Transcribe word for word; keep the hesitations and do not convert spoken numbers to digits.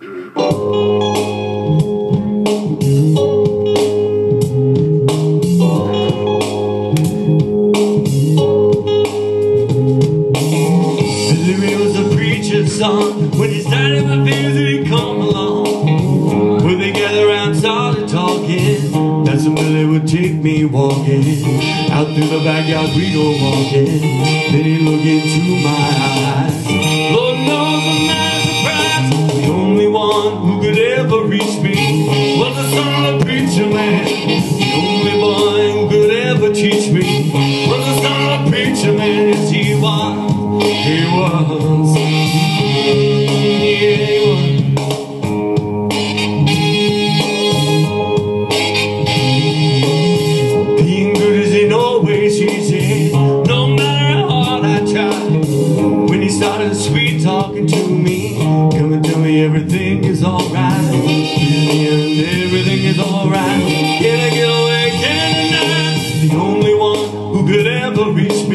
Song. When he started my fears, he'd come along. When they gathered around, started talking, that's when Billy would take me walking out through the backyard, we go walking. Then he'd look into my eyes. Lord knows I'm not surprised. The only one who could ever reach me was the son of a preacher man. The only boy who could ever teach me was the son of a preacher man. Yes, he was, he was. Being good isn't always easy, no matter how hard I try. When he started sweet talking to me, coming to me, everything is alright. In the end, everything is alright. Can I get away? Can I deny? The only one who could ever reach me